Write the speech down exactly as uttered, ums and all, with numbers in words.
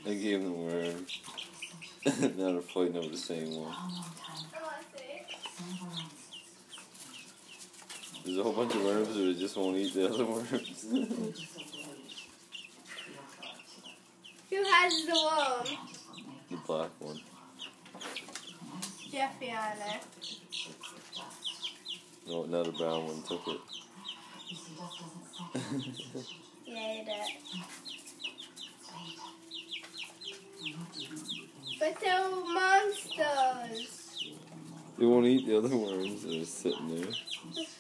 I gave them worms. Now they're fighting over the same one. There's a whole bunch of worms, or they just won't eat the other worms. Who has the worm? The black one. Jeffy on it. No, now the brown one took it. Yeah, he did. But they're monsters. They won't eat the other worms that are sitting there.